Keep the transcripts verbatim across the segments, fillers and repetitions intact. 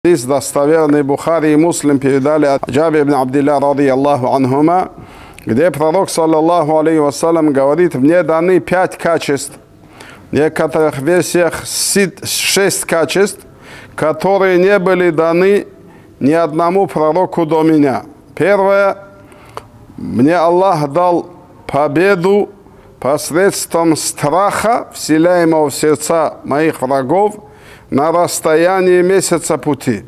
Хадис достоверный, Бухари и Муслим передали от Джабира ибн Абдилля ради Аллаху анхума, где пророк, саллаллаху алейхи вассалям, говорит: мне даны пять качеств, в некоторых версиях шесть качеств, которые не были даны ни одному пророку до меня. Первое: мне Аллах дал победу посредством страха, вселяемого в сердца моих врагов, на расстоянии месяца пути.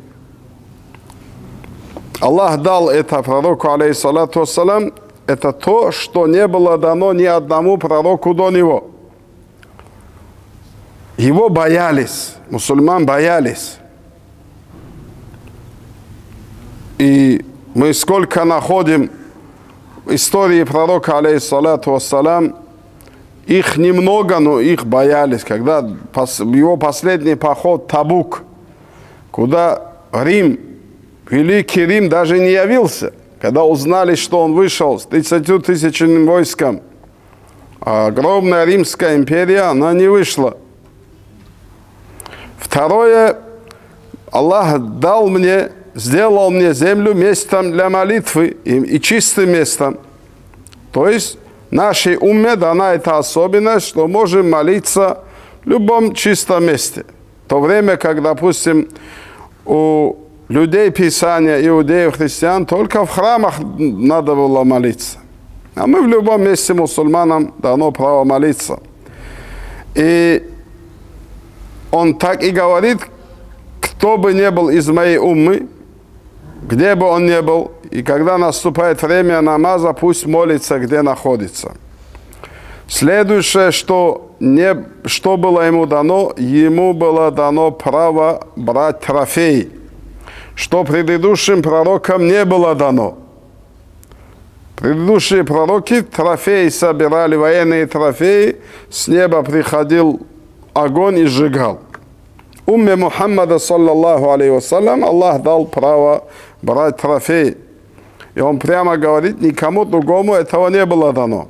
Аллах дал это пророку, алейхиссалату вассалям, это то, что не было дано ни одному пророку до него. Его боялись, мусульман боялись. И мы сколько находим в истории пророка, алейхиссалату вассалям, их немного, но их боялись. Когда его последний поход Табук, куда Рим, великий Рим даже не явился, когда узнали, что он вышел с тридцатью тысячным войском, а огромная Римская империя, она не вышла. Второе: Аллах дал мне, сделал мне землю местом для молитвы и, и чистым местом. То есть нашей умме дана эта особенность, что можем молиться в любом чистом месте. В то время, как, допустим, у людей Писания, иудеев, христиан, только в храмах надо было молиться. А мы в любом месте мусульманам дано право молиться. И он так и говорит: кто бы ни был из моей уммы, где бы он ни был, и когда наступает время намаза, пусть молится, где находится. Следующее, что, не, что было ему дано, ему было дано право брать трофей, что предыдущим пророкам не было дано. Предыдущие пророки трофеи собирали, военные трофеи, с неба приходил огонь и сжигал. Умме Мухаммада, саллаллаху алейхи вассалям, Аллах дал право брать трофей. И он прямо говорит, никому другому этого не было дано.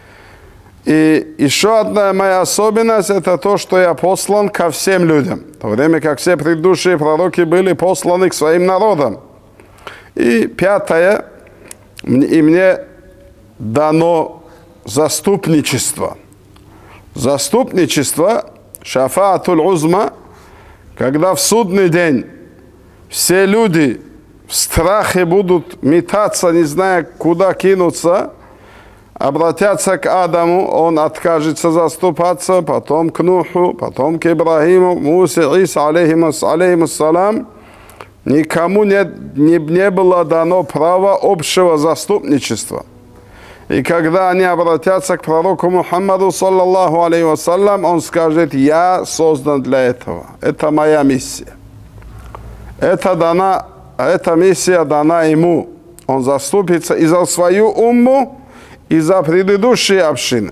И еще одна моя особенность, это то, что я послан ко всем людям. В то время как все предыдущие пророки были посланы к своим народам. И пятое, и мне дано заступничество. Заступничество, шафаатуль узма, когда в судный день все люди в страхе будут метаться, не зная, куда кинуться, обратятся к Адаму, он откажется заступаться, потом к Нуху, потом к Ибрахиму, Мусе, Иса, алейхиссалам. Никому не, не, не было дано право общего заступничества. И когда они обратятся к пророку Мухаммаду, саллаллаху алейхи вассалям, он скажет: я создан для этого. Это моя миссия. Это дана, эта миссия дана ему. Он заступится и за свою умму, и за предыдущие общины.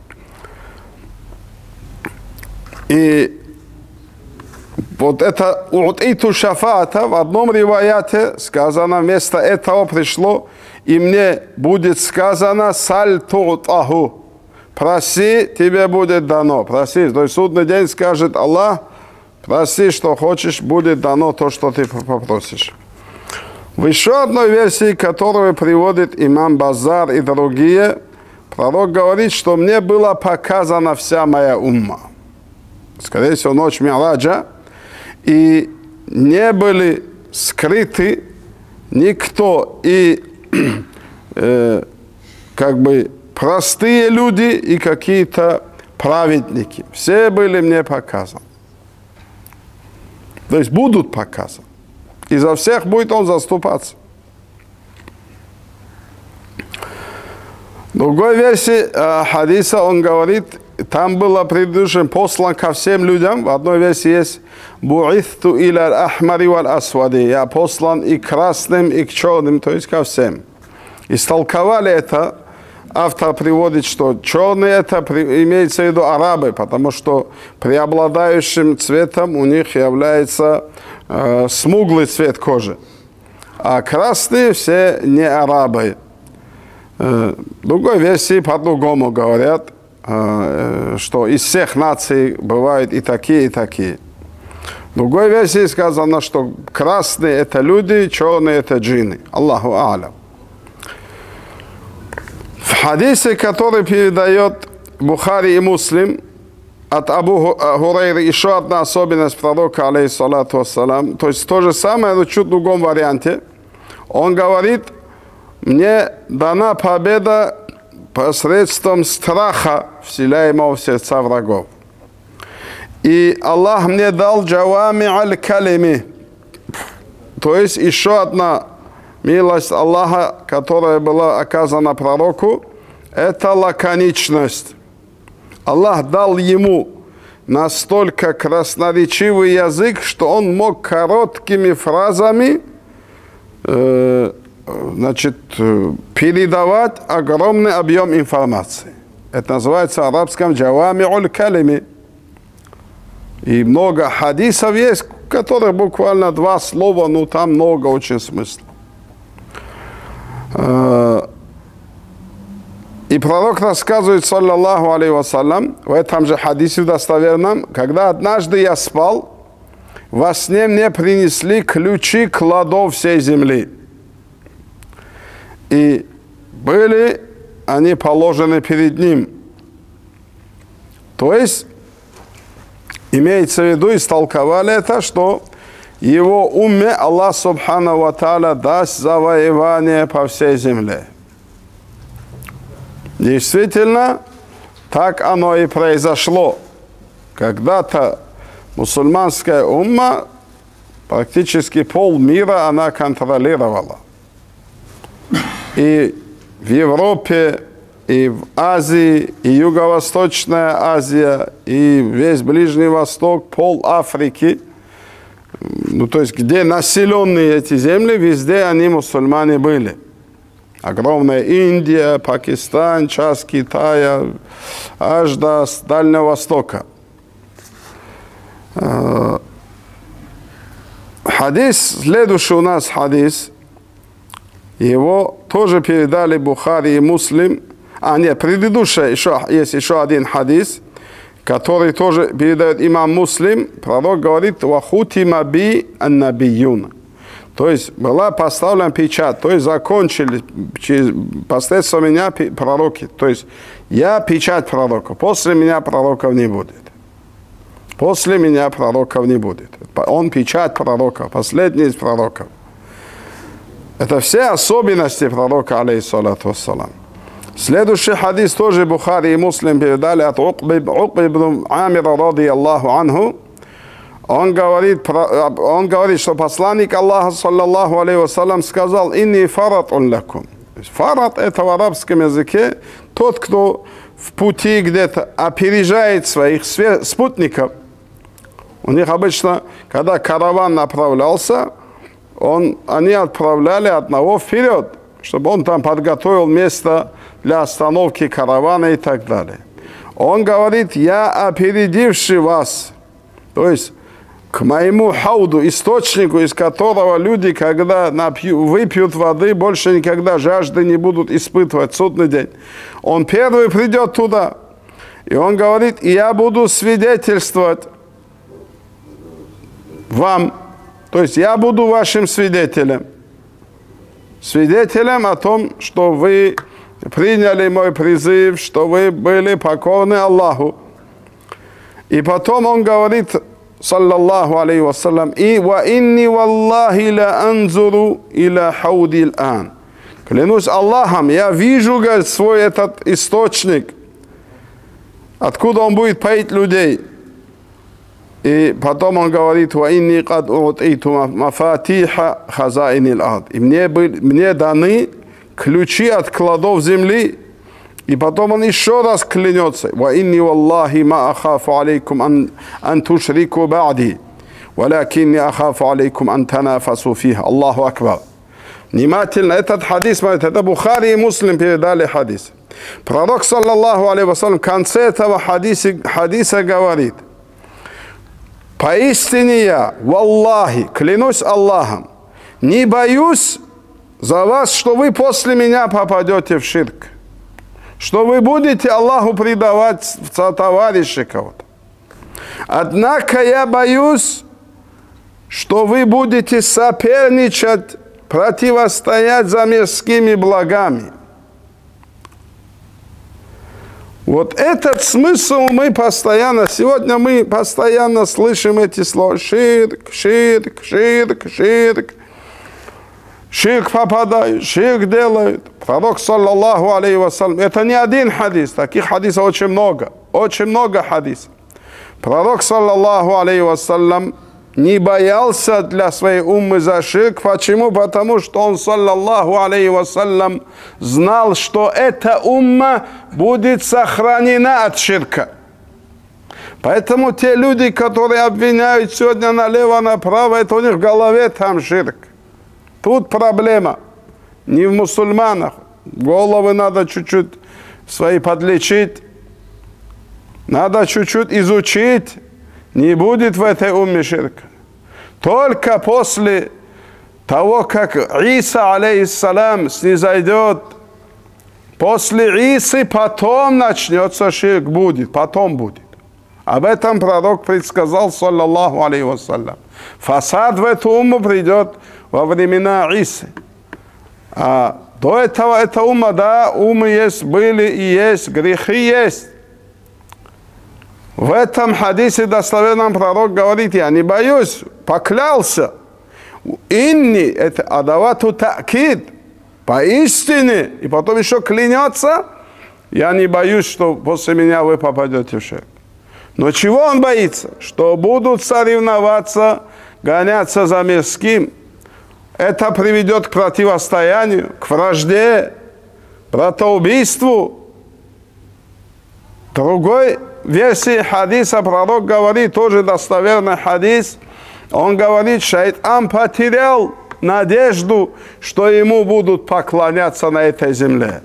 И вот это «У'титу шафаата» в одном риваяте сказано, вместо этого пришло: и мне будет сказано «саль ту'таху», проси, тебе будет дано. Проси, то есть судный день скажет Аллах: проси, что хочешь, будет дано то, что ты попросишь. В еще одной версии, которую приводит имам Базар и другие, пророк говорит, что мне была показана вся моя умма. Скорее всего, ночь Ми'раджа, и не были скрыты никто, и э, как бы простые люди, и какие-то праведники. Все были мне показаны. То есть будут показаны. И за всех будет он заступаться. В другой версии э, хадиса он говорит, там было предыдущим послан ко всем людям. В одной версии есть «Бу'ithtu иля ахмари валь асвади», я послан и к красным, и к черным, то есть ко всем. Истолковали это, автор приводит, что черные это имеется в виду арабы, потому что преобладающим цветом у них является э, смуглый цвет кожи. А красные все не арабы. Э, в другой версии по-другому говорят, э, что из всех наций бывают и такие, и такие. В другой версии сказано, что красные это люди, черные это джинны. Аллаху а'лям. В хадисе, который передает Бухари и Муслим от Абу Хурайры, еще одна особенность пророка, алейхиссалату вассалам, то есть то же самое, но чуть в другом варианте. Он говорит: мне дана победа посредством страха, вселяемого в сердца врагов. И Аллах мне дал джавами аль-калими, то есть еще одна милость Аллаха, которая была оказана пророку, это лаконичность. Аллах дал ему настолько красноречивый язык, что он мог короткими фразами э, значит, передавать огромный объем информации. Это называется в арабском джавами аль-калими. И много хадисов есть, в которых буквально два слова, но там много очень смысла. И пророк рассказывает, саллаллаху алейхи вассалям, в этом же хадисе достоверном, когда однажды я спал, во сне мне принесли ключи кладов всей земли. И были они положены перед ним. То есть, имеется в виду, истолковали это, что его умме Аллах субхану ва тааля даст завоевание по всей земле. Действительно, так оно и произошло. Когда-то мусульманская умма, практически полмира она контролировала. И в Европе, и в Азии, и Юго-Восточная Азия, и весь Ближний Восток, пол Африки, ну, то есть, где населенные эти земли, везде они мусульмане были. Огромная Индия, Пакистан, часть Китая, аж до Дальнего Востока. Хадис, следующий у нас хадис, его тоже передали Бухари и Муслим. А, нет, предыдущий, еще, есть еще один хадис, который тоже передает имам Муслим. Пророк говорит: «Вахутима би ан-набиюн». То есть была поставлена печать, то есть закончили через, посредством меня пророки. То есть я печать пророка, после меня пророков не будет. После меня пророков не будет. Он печать пророка, последний из пророков. Это все особенности пророка, алейхиссалату вассалам. Следующий хадис тоже Бухари и Муслим передали от Уқбы ибн Амира ради Аллаху анху. Он говорит, он говорит, что посланник Аллаха, саллаллаху алейхи вассалям, сказал: «Инни фаратун лакум». Фарат — это в арабском языке тот, кто в пути где-то опережает своих спутников. У них обычно, когда караван направлялся, он, они отправляли одного вперед, чтобы он там подготовил место для остановки каравана и так далее. Он говорит: «Я опередивший вас». То есть к моему хауду, источнику, из которого люди, когда напью, выпьют воды, больше никогда жажды не будут испытывать в судный день. Он первый придет туда. И он говорит: «И я буду свидетельствовать вам». То есть я буду вашим свидетелем. Свидетелем о том, что вы приняли мой призыв, что вы были покорны Аллаху. И потом он говорит, саллаллаху алейхи вассалям: «И ва инни валлахи ла анзуру иля хауди ан». Клянусь Аллахом, я вижу, говорит, свой этот источник, откуда он будет поить людей. И потом он говорит: «Ва инни кад утиту мафатиха хазаинил ард». И мне, мне даны ключи от кладов земли. И потом он еще раз клянется: «Ва инни валлахи ма ахафу алейкум ан, ан тушрику ба'ди, валякинни ахафу алейкум ан танафасу фиха». Аллаху акбар. Внимательно, этот хадис, это Бухари и Муслим передали хадис. Пророк, саллаллаху алейхи вассалям, в конце этого хадиса, хадиса говорит: «Поистине я, валлахи, клянусь Аллахом, не боюсь за вас, что вы после меня попадете в ширк, что вы будете Аллаху предавать товарища кого-то. Однако я боюсь, что вы будете соперничать, противостоять за мирскими благами. Вот этот смысл мы постоянно, сегодня мы постоянно слышим эти слова. Ширк, ширк, ширк, ширк. Ширк попадают, ширк делают. Пророк, саллаллаху алейхи вассалям, это не один хадис, таких хадисов очень много, очень много хадисов. Пророк, саллаллаху алейхи вассалям, не боялся для своей уммы за ширк. Почему? Потому что он, саллаллаху алейхи вассалям, знал, что эта умма будет сохранена от ширка. Поэтому те люди, которые обвиняют сегодня налево-направо, это у них в голове там ширк. Тут проблема не в мусульманах. Головы надо чуть-чуть свои подлечить. Надо чуть-чуть изучить. Не будет в этой умме ширка. Только после того, как Иса, алейхиссалям, снизойдет, после Исы потом начнется ширк, будет, потом будет. Об этом пророк предсказал, саллаллаху алейхи вассалям. Фасад в эту умму придет во времена Исы. А до этого эта умма, да, умы есть, были и есть, грехи есть. В этом хадисе достоверном пророк говорит: я не боюсь, поклялся. Инни, это адавату та'кид, поистине, и потом еще клянется, я не боюсь, что после меня вы попадете в ширк. Но чего он боится? Что будут соревноваться, гоняться за мирским. Это приведет к противостоянию, к вражде, братоубийству. Другой версии хадиса пророк говорит, тоже достоверный хадис, он говорит, шайтан потерял надежду, что ему будут поклоняться на этой земле.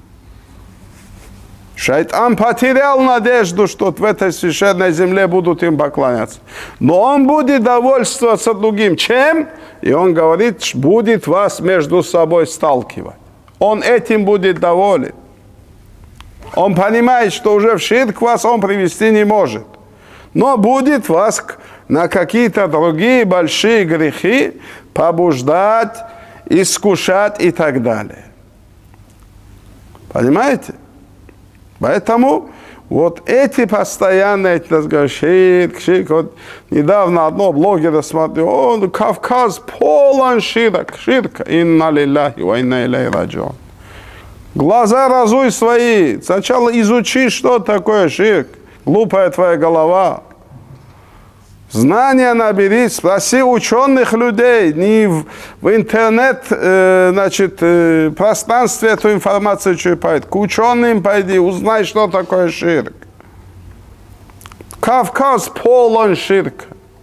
Шайтан потерял надежду, что в этой священной земле будут им поклоняться. Но он будет довольствоваться другим. Чем? И он говорит, будет вас между собой сталкивать. Он этим будет доволен. Он понимает, что уже в ширк вас он привести не может. Но будет вас на какие-то другие большие грехи побуждать, искушать и так далее. Понимаете? Поэтому вот эти постоянные, эти разговоры, ширк, ширк, вот недавно одно блогера смотрел, он, Кавказ полон ширк, ширка, инна лилляхи ва инна илейхи раджиун. Глаза разуй свои, сначала изучи, что такое ширк, глупая твоя голова. Знания набери, спроси ученых людей, не в, в интернет, э, значит, э, пространстве эту информацию черпает. К ученым пойди, узнай, что такое ширк. Кавказ полон ширка.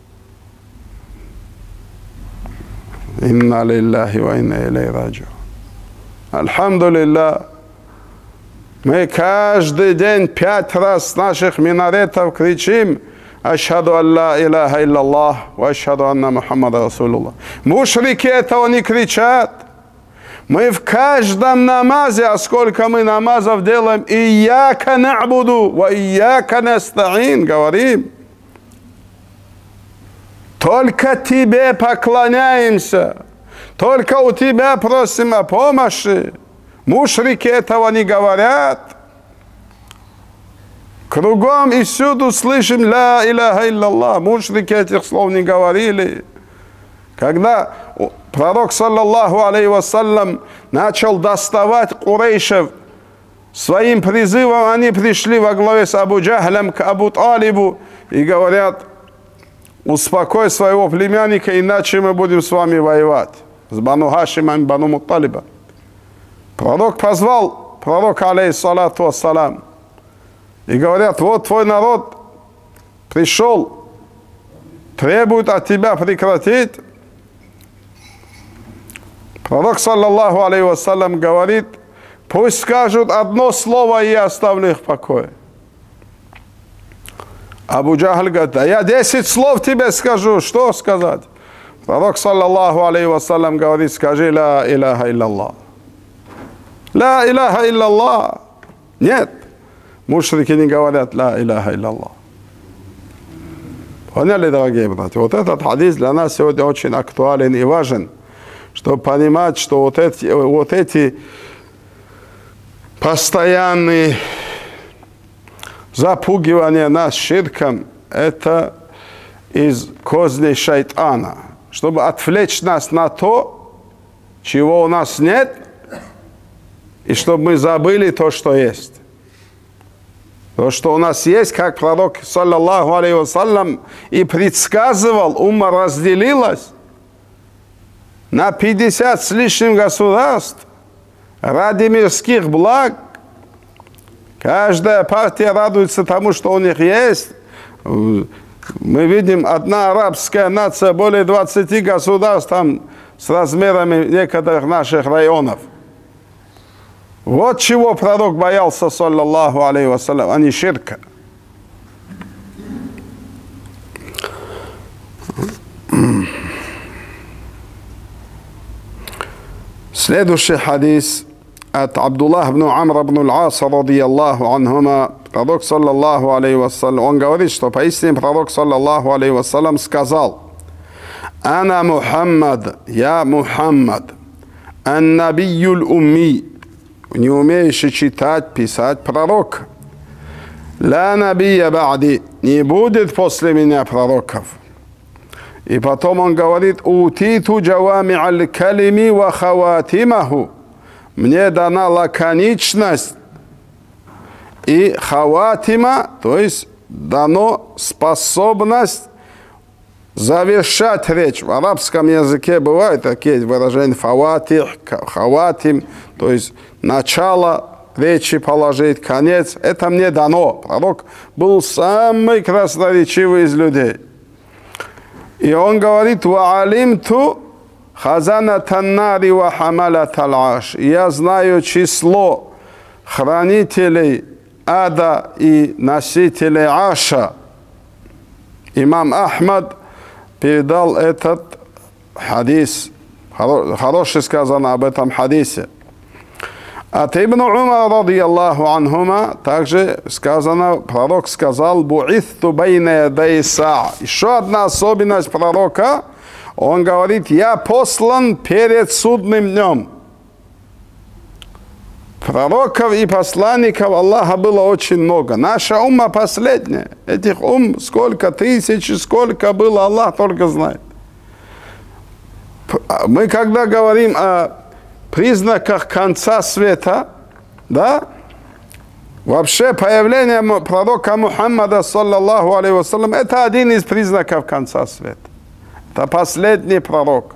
Инна лилляхи ва инна илейхи раджиун. Альхамдулилля. Мы каждый день пять раз с наших минаретов кричим: Ашхаду алла илляха илляллах, ва ашхаду анна Мухаммада Расулуллах. Мушрики этого не кричат. Мы в каждом намазе, а сколько мы намазов делаем, ияка на'буду, ва ияка наста'ин, говорим. Только тебе поклоняемся, только у тебя просим о помощи. Мушрики этого не говорят. Кругом и всюду слышим ля иляха илляллах. Мушрики этих слов не говорили. Когда пророк, саллаллаху алейхи вассалям, начал доставать курейшев своим призывом, они пришли во главе с Абу Джахлем к Абу Талибу и говорят: успокой своего племянника, иначе мы будем с вами воевать. С Бану Хашимом и Бану Мутталиба. Пророк позвал пророка, алейхиссалату вассалам, и говорят: вот твой народ пришел, требует от тебя прекратить. Пророк, саллаллаху алейхи вассалям, говорит: пусть скажут одно слово, и я оставлю их в покое. Абу Джахль говорит: да я десять слов тебе скажу, что сказать? Пророк, саллаллаху алейхи вассалям, говорит: скажи ля иляха илляллах. Ля иляха илляллах. Нет. Мушрики не говорят ля иляха илляллах. Поняли, дорогие братья? Вот этот хадис для нас сегодня очень актуален и важен, чтобы понимать, что вот эти, вот эти постоянные запугивания нас ширком, это из козней шайтана, чтобы отвлечь нас на то, чего у нас нет, и чтобы мы забыли то, что есть. То, что у нас есть, как пророк, саллаллаху алейхи вассалям, и предсказывал, умма разделилась на пятьдесят с лишним государств ради мирских благ. Каждая партия радуется тому, что у них есть. Мы видим, одна арабская нация, более двадцати государств там с размерами некоторых наших районов. Вот чего пророк боялся, саллаллаху алейхи вассалям, а не ширка. Следующий хадис от Абдуллах ибн Амра ибн аль-Аса, радiyallahu анхума, пророк, саллаллаху алейхи вассалям, он говорит, что поистине пророк, саллаллаху алейхи вассалям, сказал: «Ана Мухаммад, я Мухаммад, ан-набийюл умми», не умеющий читать, писать, пророк. «Ла набия ба'ди», не будет после меня пророков. И потом он говорит: «Утиту джавами'аль калими ва хаватимаху», мне дана лаконичность и хаватима, то есть дано способность завершать речь. В арабском языке бывают такие выражения: фаватих, хаватим, то есть начало речи положить, конец. Это мне дано. Пророк был самый красноречивый из людей. И он говорит: «Ва алимту хазанатан нари ва хамалатал аш». Я знаю число хранителей ада и носителей аша. Имам Ахмад передал этот хадис. Хороший сказано об этом хадисе. От Ибн Умара, радiyallahu анхума, также сказано, пророк сказал: «Бу'ithtu байна ядай саа». Еще одна особенность пророка, он говорит: «Я послан перед судным днем». Пророков и посланников Аллаха было очень много. Наша умма последняя. Этих ум сколько тысяч, сколько было, Аллах только знает. Мы когда говорим о признаках конца света, да, вообще появление пророка Мухаммада, саллаллаху алейхи вассалям, это один из признаков конца света. Это последний пророк.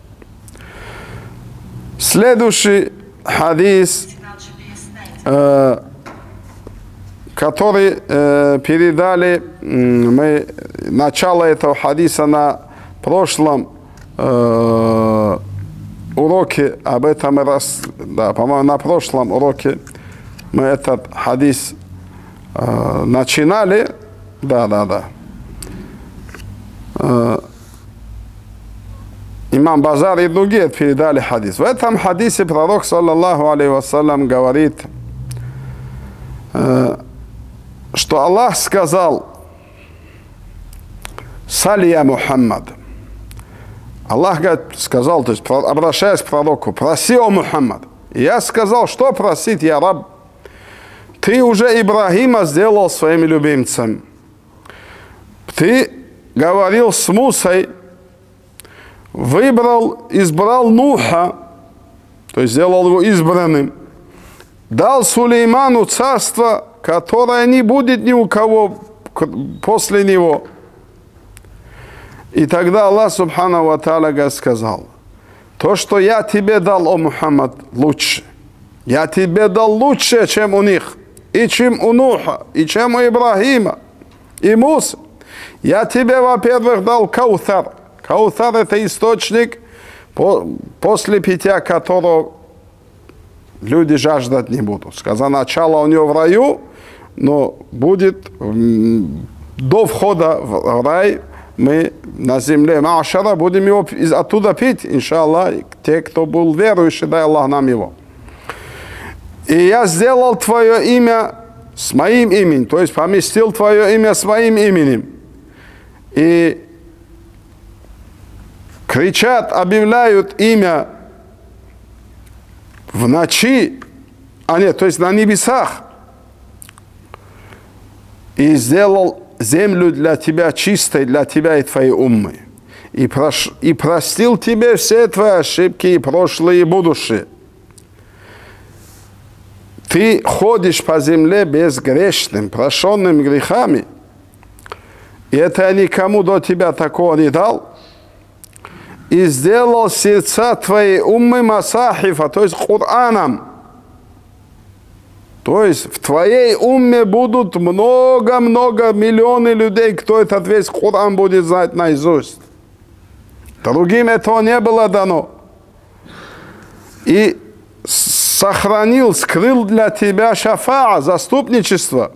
Следующий хадис, э, который э, передали э, мы начало этого хадиса на прошлом э, уроке, об этом раз, да, по-моему, на прошлом уроке мы этот хадис э, начинали, да, да, да. Э, имам Базар и другие передали хадис. В этом хадисе пророк, саллаллаху алейхи вассалям, говорит, э, что Аллах сказал: «Саль я Мухаммад». Аллах сказал, то есть обращаясь к пророку: «Проси, о Мухаммад». И я сказал: «Что просить, я раб? Ты уже Ибрахима сделал своим любимцем. Ты говорил с Мусой, выбрал, избрал Нуха, то есть сделал его избранным, дал Сулейману царство, которое не будет ни у кого после него». И тогда Аллах субхану ва тааля сказал: «То, что я тебе дал, о Мухаммад, лучше. Я тебе дал лучше, чем у них, и чем у Нуха, и чем у Ибрахима, и Муса. Я тебе, во-первых, дал Каутар». Каутар – это источник, после питья которого люди жаждать не будут. Сказано, начало у него в раю, но будет до входа в рай. Мы на земле Маашара будем его оттуда пить, иншаллах, те, кто был верующий, дай Аллах нам его. «И я сделал твое имя с моим именем», то есть поместил твое имя с моим именем. и кричат, объявляют имя в ночи, а нет, то есть на небесах, и сделал землю для тебя чистой, для тебя и твоей уммы, и, прош... и простил тебе все твои ошибки, и прошлые, и будущие. Ты ходишь по земле безгрешным, прощенным грехами, и это я никому до тебя такого не дал, и сделал сердца твои уммы масахифа, то есть Кораном. То есть в твоей умме будут много-много миллионы людей, кто этот весь Коран будет знать наизусть. Другим этого не было дано. И сохранил, скрыл для тебя шафаа, заступничество,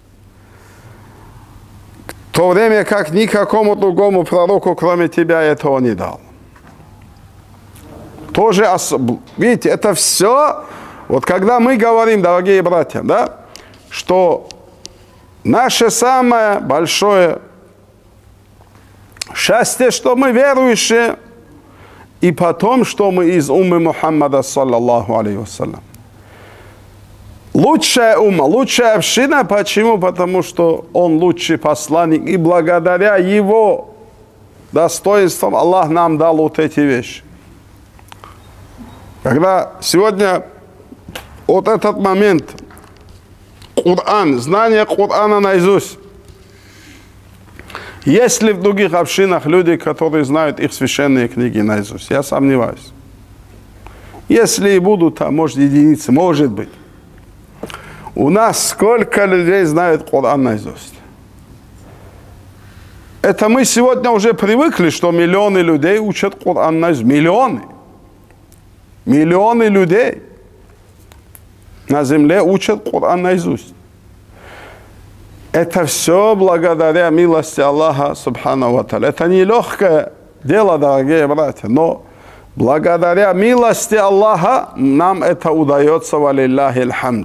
в то время как никакому другому пророку, кроме тебя, этого не дал. Тоже, особ... видите, это все, вот когда мы говорим, дорогие братья, да, что наше самое большое счастье, что мы верующие, и потом, что мы из уммы Мухаммада, саллаллаху алейхи вассалям. Лучшая умма, лучшая община, почему? Потому что он лучший посланник, и благодаря его достоинствам Аллах нам дал вот эти вещи. Когда сегодня вот этот момент, Коран, знание Корана наизусть, есть ли в других общинах люди, которые знают их священные книги наизусть? Я сомневаюсь. Если и будут, а может единицы, может быть. У нас сколько людей знают Коран наизусть? Это мы сегодня уже привыкли, что миллионы людей учат Коран наизусть. Миллионы. Миллионы людей на земле учат Коран наизусть. Это все благодаря милости Аллаха, субхану ва тааля. Это не легкое дело, дорогие братья, но благодаря милости Аллаха нам это удается, валиллахи алхамд.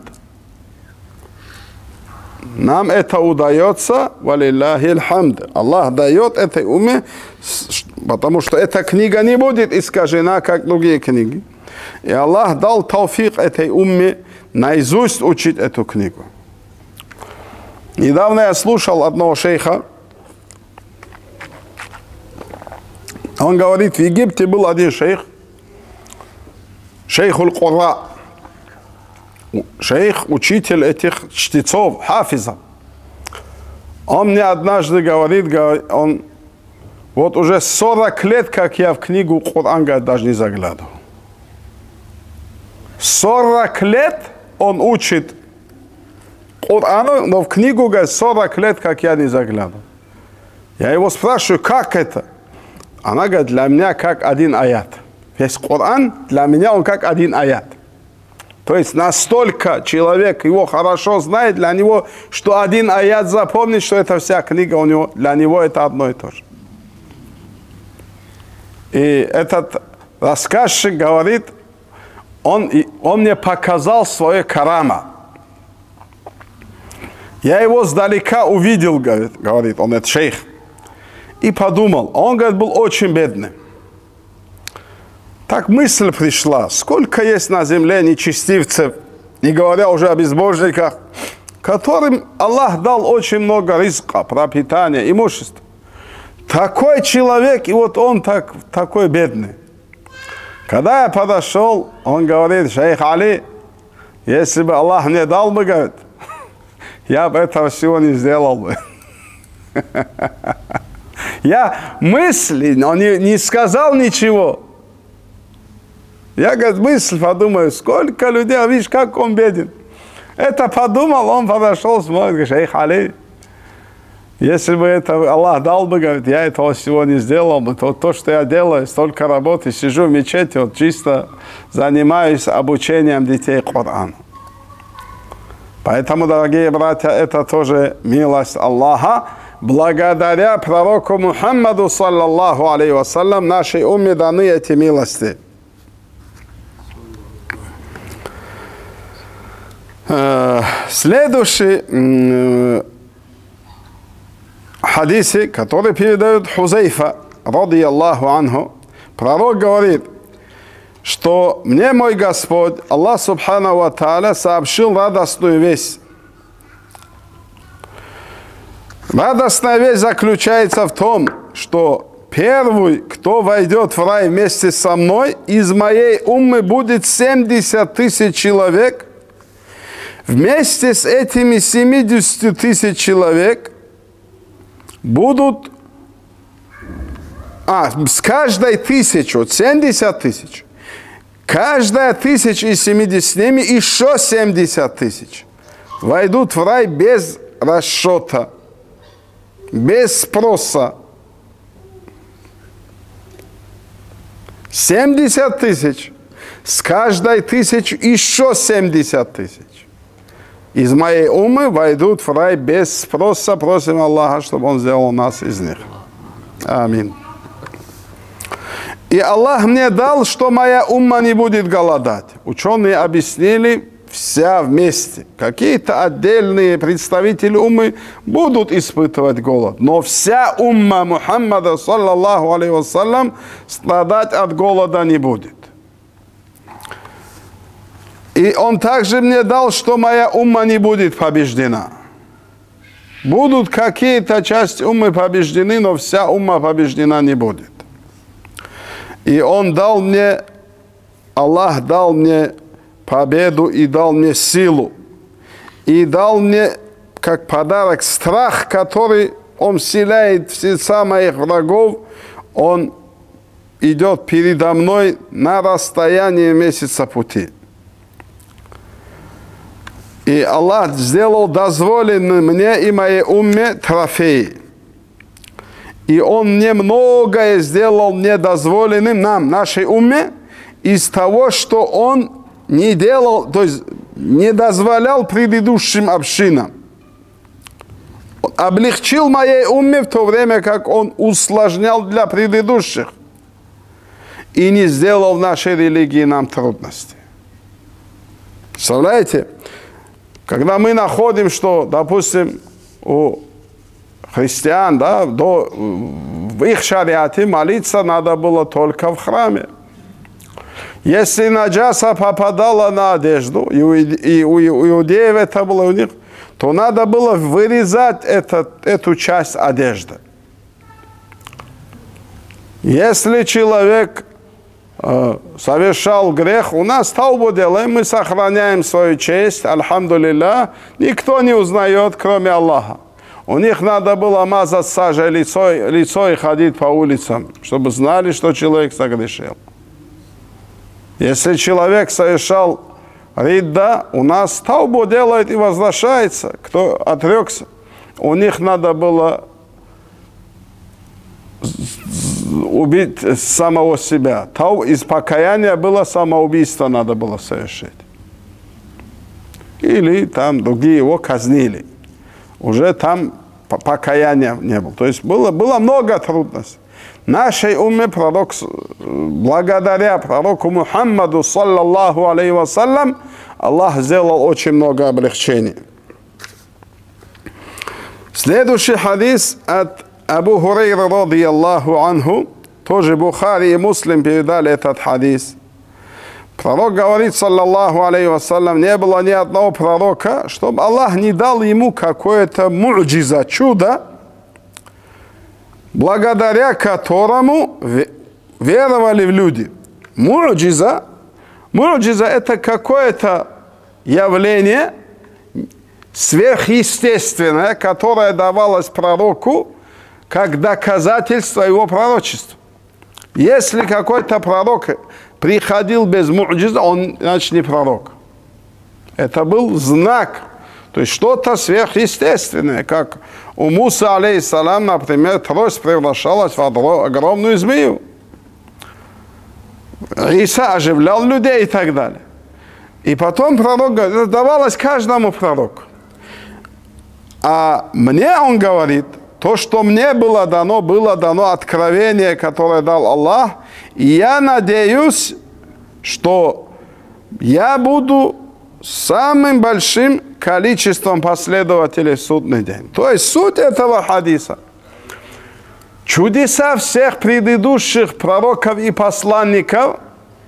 Нам это удается, валиллахи алхамд. Аллах дает этой умме, потому что эта книга не будет искажена, как другие книги. И Аллах дал тауфик этой умме наизусть учить эту книгу. Недавно я слушал одного шейха. Он говорит, в Египте был один шейх, шейх аль-Кура, шейх, учитель этих чтецов, хафиза. Он мне однажды говорит, говорит, он вот уже сорок лет, как я в книгу Коран, говорит, даже не заглядывал. сорок лет он учит Корану, но в книгу, говорит, сорок лет, как я не заглядывал. Я его спрашиваю, как это? Она говорит, для меня как один аят. Весь Коран, для меня он как один аят. То есть настолько человек его хорошо знает, для него, что один аят запомнит, что это вся книга у него, для него это одно и то же. И этот рассказчик говорит, он, он мне показал свое карама. Я его сдалека увидел, говорит, говорит он, это шейх, и подумал. Он, говорит, был очень бедный. Так мысль пришла, сколько есть на земле нечестивцев, не говоря уже о безбожниках, которым Аллах дал очень много ризка, пропитания, имущества. Такой человек, и вот он так, такой бедный. Когда я подошел, он говорит, шейх Али, если бы Аллах мне дал бы, говорит, я бы этого всего не сделал бы. Я мысли, но не, не сказал ничего. Я, говорит, мысль подумаю, сколько людей, видишь, как он беден. Это подумал, он подошел, смотрит, говорит, шейх Али, если бы это Аллах дал бы, говорит, я этого всего не сделал бы, то, то что я делаю, столько работы, сижу в мечети, вот чисто занимаюсь обучением детей Корану. Поэтому, дорогие братья, это тоже милость Аллаха. Благодаря пророку Мухаммаду, саллаллаху алейхи вассалям, нашей умме даны эти милости. Следующий хадисе, который передает Хузайфа, ради Аллаху анху, пророк говорит, что мне мой Господь, Аллах Субхану ва Тааля, сообщил радостную весть. Радостная весть заключается в том, что первый, кто войдет в рай вместе со мной, из моей уммы будет семьдесят тысяч человек. Вместе с этими семьюдесятью тысяч человек будут, а, с каждой тысячи, семьдесят тысяч, каждая тысяча из семидесяти ними еще семьдесят тысяч войдут в рай без расчета, без спроса. семьдесят тысяч. С каждой тысячи еще семьдесят тысяч. Из моей уммы войдут в рай без спроса. Просим Аллаха, чтобы Он сделал нас из них. Амин. И Аллах мне дал, что моя умма не будет голодать. Ученые объяснили, вся вместе. Какие-то отдельные представители уммы будут испытывать голод. Но вся умма Мухаммада, саллаллаху алейхи вассалям, страдать от голода не будет. И Он также мне дал, что моя умма не будет побеждена. Будут какие-то части уммы побеждены, но вся умма побеждена не будет. И Он дал мне, Аллах дал мне победу и дал мне силу. И дал мне, как подарок, страх, который Он вселяет в сердца моих врагов. Он идет передо мной на расстоянии месяца пути. И Аллах сделал дозволенным мне и моей умме трофеи. И Он мне многое сделал недозволенным нам, нашей умме, из того, что Он не делал, то есть не дозволял предыдущим общинам. Он облегчил моей умме в то время, как Он усложнял для предыдущих. И не сделал в нашей религии нам трудности. Представляете? Когда мы находим, что, допустим, у христиан, да, до, в их шариате молиться надо было только в храме. Если наджаса попадала на одежду, и у, и у иудеев это было у них, то надо было вырезать этот, эту часть одежды. Если человек э, совершал грех, у нас таубу делаем, мы сохраняем свою честь, альхамдулилля, никто не узнает, кроме Аллаха. У них надо было мазать сажей лицо, лицо и ходить по улицам, чтобы знали, что человек согрешил. Если человек совершал ридда, у нас таубу делает и возвращается. Кто отрекся, у них надо было убить самого себя. Тау из покаяния было самоубийство, надо было совершить. Или там другие его казнили. Уже там покаяния не было. То есть было, было много трудностей. Нашей умме пророк, благодаря пророку Мухаммаду, саллаллаху алейхи вассалям, Аллах сделал очень много облегчений. Следующий хадис от Абу Хурейра, ради Аллаху анху, тоже Бухари и Муслим передали этот хадис. Пророк говорит, саллаллаху алейхи вассалям, не было ни одного пророка, чтобы Аллах не дал ему какое-то муджиза, чудо, благодаря которому веровали в люди. Муджиза, муджиза это какое-то явление сверхъестественное, которое давалось пророку как доказательство его пророчества. Если какой-то пророк приходил без муджиза, он, значит, не пророк. Это был знак, то есть что-то сверхъестественное, как у Мусы, алейхиссалам, например, трость превращалась в огромную змею. Иса оживлял людей и так далее. И потом пророк говорит, это давалось каждому пророку. А мне он говорит, то, что мне было дано, было дано откровение, которое дал Аллах. И я надеюсь, что я буду самым большим количеством последователей в судный день. То есть суть этого хадиса. чудеса всех предыдущих пророков и посланников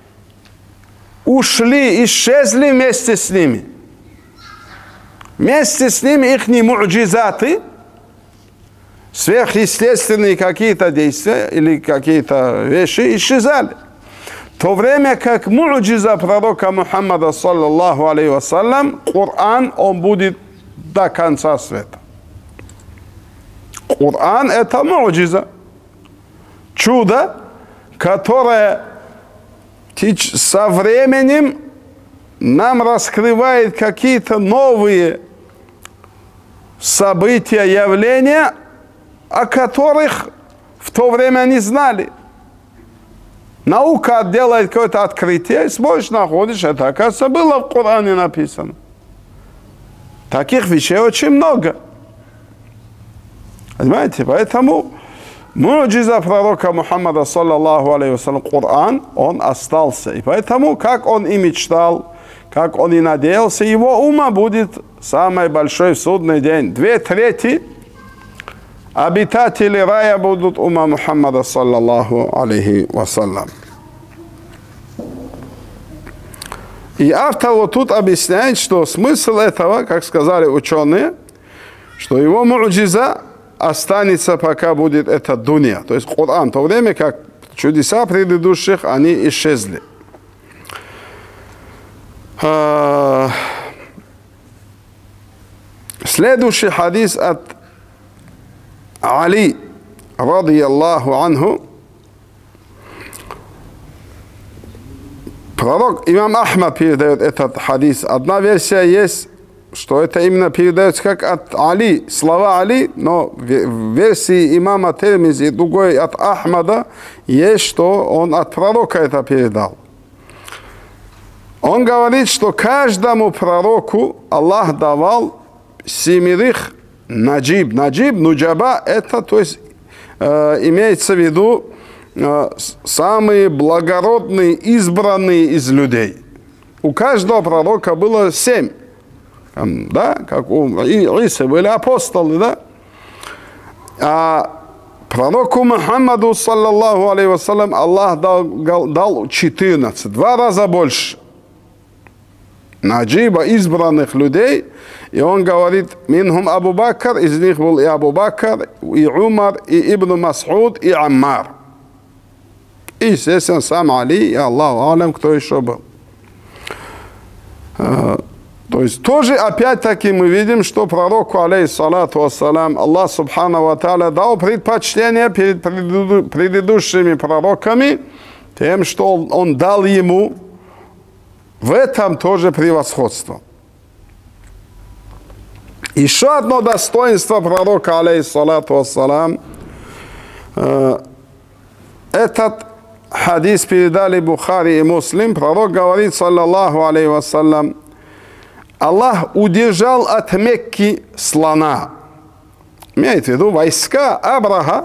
ушли, исчезли вместе с ними. Вместе с ними их му'джизаты, сверхъестественные какие-то действия или какие-то вещи исчезали. В то время как му'джиза пророка Мухаммада, саллаллаху алейхи вассалям, Коран, он будет до конца света. Коран – это му'джиза, чудо, которое со временем нам раскрывает какие-то новые события, явления, о которых в то время не знали. Наука делает какое-то открытие, и смотришь, находишь, это, оказывается, было в Коране написано. Таких вещей очень много. Понимаете? Поэтому му'джиза пророка Мухаммада, саллаллаху алейхи вассалям, Коран, он остался. И поэтому, как он и мечтал, как он и надеялся, его ума будет самый большой в судный день. Две трети обитатели рая будут ума Мухаммада, саллаллаху алейхи вассалям. И автор вот тут объясняет, что смысл этого, как сказали ученые, что его му'джиза останется, пока будет эта дунья, то есть Коран, в то время как чудеса предыдущих, они исчезли. Следующий хадис от Али, радiyallahu анху. Пророк имам Ахмад передает этот хадис. Одна версия есть, что это именно передается как от Али, слова Али, но в версии имама Тирмизи, другой от Ахмада, есть, что он от пророка это передал. Он говорит, что каждому пророку Аллах давал семерых наджиб. Наджиб, нуджаба, это, то есть, э, имеется в виду э, самые благородные, избранные из людей. У каждого пророка было семь. Да, как у Исы были апостолы, да? А пророку Мухаммаду, саллаллаху алейхи вассалям, Аллах дал, дал четырнадцать, два раза больше. Наджиба, избранных людей, и он говорит, минхум Абу Бакр, из них был и Абу Бакр, и Умар, и Ибн Мас'уд, и Аммар. И, естественно, сам Али, и Аллаху алям, кто еще был. То есть тоже опять-таки мы видим, что пророку, алейхиссалату вассалям, Аллах субхану ва тааля дал предпочтение перед предыдущими пророками тем, что он, он дал ему в этом тоже превосходство. Еще одно достоинство пророка, алейхиссалату вассалям, э, этот хадис передали Бухари и Муслим. Пророк говорит, саллаллаху алейхи вассалям, Аллах удержал от Мекки слона. Имеет в виду войска Абраха,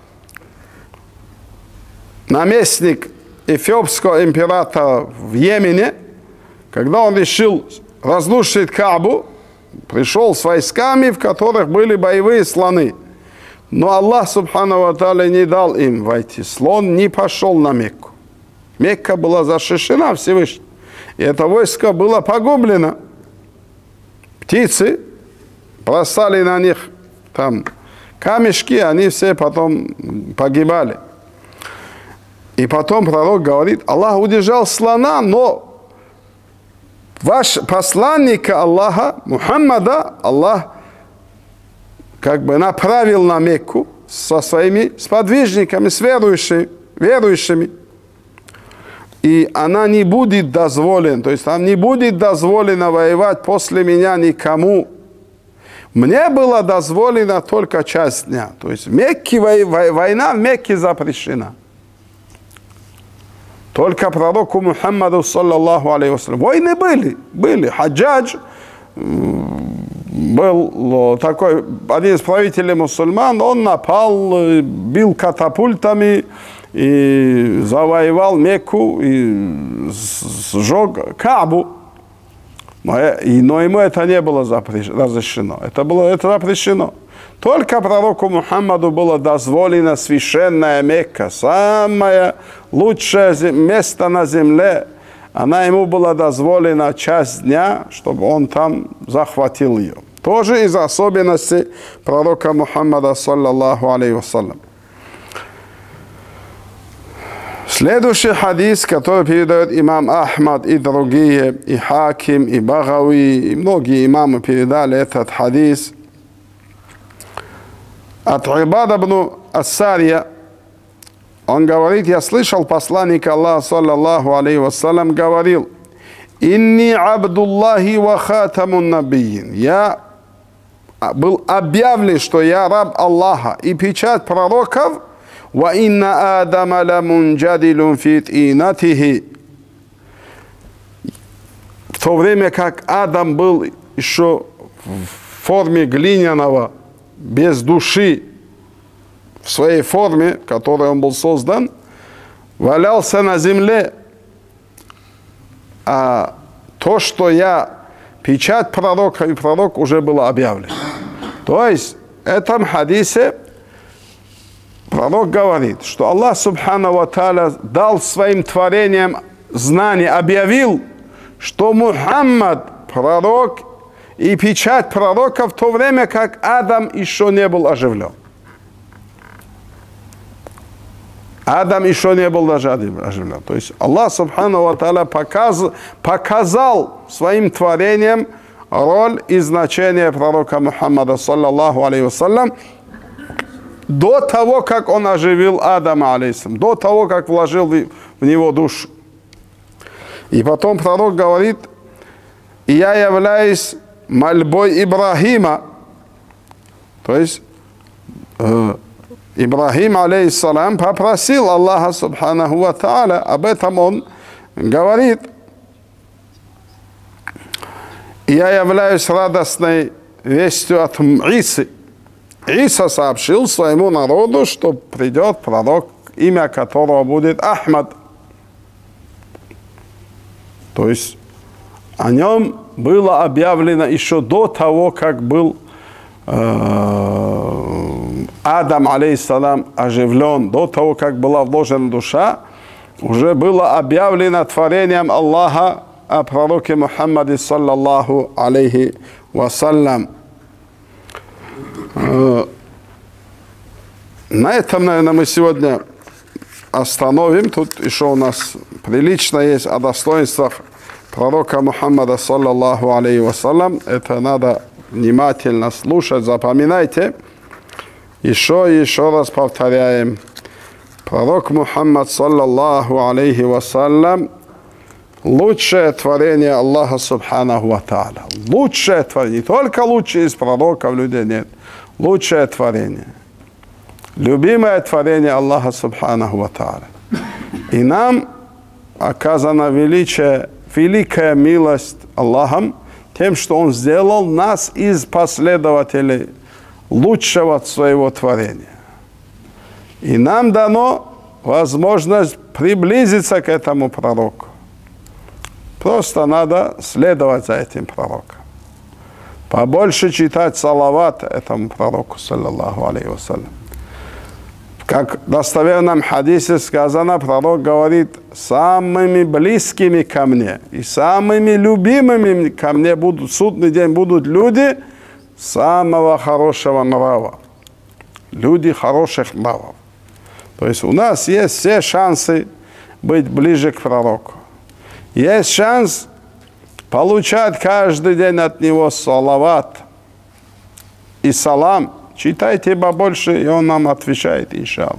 наместник эфиопского императора в Йемене, когда он решил разрушить Каабу, пришел с войсками, в которых были боевые слоны. Но Аллах, субхану ва тааля, не дал им войти. Слон не пошел на Мекку. Мекка была защищена Всевышним. И это войско было погублено. Птицы бросали на них там камешки, они все потом погибали. И потом пророк говорит, Аллах удержал слона, но ваш посланника Аллаха, Мухаммада, Аллах как бы направил на Мекку со своими сподвижниками, с верующими, верующими. И она не будет дозволена, то есть там не будет дозволено воевать после меня никому. Мне было дозволено только часть дня. То есть в Мекке, война в Мекке запрещена. Только пророку Мухаммаду, саллаллаху алейхи вассалям. Войны были, были. Хаджадж был такой, один из правителей мусульман, он напал, бил катапультами, и завоевал Мекку, и сжег Каабу. Но, и, но ему это не было разрешено. Это было это запрещено. Только пророку Мухаммаду было дозволено священная Мекка, самое лучшее место на земле. Она ему была дозволена часть дня, чтобы он там захватил ее. Тоже из особенностей пророка Мухаммада, саллаллаху алейхи вассалям. Следующий хадис, который передает имам Ахмад и другие, и Хаким, и Багави, и многие имамы передали этот хадис. От Ибада ибн Ас-Сария, он говорит, я слышал посланника Аллаха, саллаллаху алейхи вассалям, говорил, «Инни абдуллахи ва хатамун набийин». Я был объявлен, что я раб Аллаха и печать пророков, «Ва инна адама ла мунджадилун фи тинатихи». В то время как Адам был еще в форме глиняного, без души, в своей форме, в которой он был создан, валялся на земле. А то, что я печать пророка, и пророк уже было объявлено. То есть в этом хадисе пророк говорит, что Аллах субхану ва тааля дал своим творениям знание, объявил, что Мухаммад пророк и печать пророка в то время, как Адам еще не был оживлен. Адам еще не был даже оживлен. То есть Аллах субхану ва тааля показ, показал своим творениям роль и значение пророка Мухаммада, саллаллаху алейхи вассалям, до того, как он оживил Адама, алейхиссалям, до того, как вложил в него душу. И потом пророк говорит, и я являюсь мольбой Ибрахима, то есть э, Ибрахим, алейхиссалям, попросил Аллаха субханаху ва тааля, об этом он говорит, и я являюсь радостной вестью от Исы. Иса сообщил своему народу, что придет пророк, имя которого будет Ахмад. То есть о нем было объявлено еще до того, как был э, Адам, алейхиссалам, оживлен, до того, как была вложена душа, уже было объявлено творением Аллаха о пророке Мухаммаде, саллаллаху алейхи вассалям. На этом, наверное, мы сегодня остановим. Тут еще у нас прилично есть о достоинствах пророка Мухаммада, саллаллаху алейхи вассалям. Это надо внимательно слушать, запоминайте. Еще и еще раз повторяем. Пророк Мухаммад, саллаллаху алейхи вассалям, лучшее творение Аллаха субханаху ва тааля. Лучшее творение. Не только лучшее из пророков людей, нет. Лучшее творение. Любимое творение Аллаха субханаху ва тааля. И нам оказана величие, великая милость Аллахом тем, что Он сделал нас из последователей лучшего своего творения. И нам дано возможность приблизиться к этому пророку. Просто надо следовать за этим пророком. Побольше читать салават этому пророку, саллаллаху алейхи вассалям. Как в достоверном хадисе сказано, пророк говорит, самыми близкими ко мне и самыми любимыми ко мне будут, в судный день будут люди самого хорошего нрава. Люди хороших нравов. То есть у нас есть все шансы быть ближе к пророку. Есть шанс получать каждый день от него салават и салам. Читайте побольше, и он нам отвечает, иншаллах.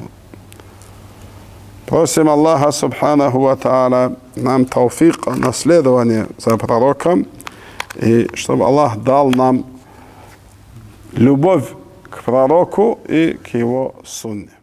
Просим Аллаха субханаху ва тааля нам тауфик, наследование за пророком, и чтобы Аллах дал нам любовь к пророку и к его сунне.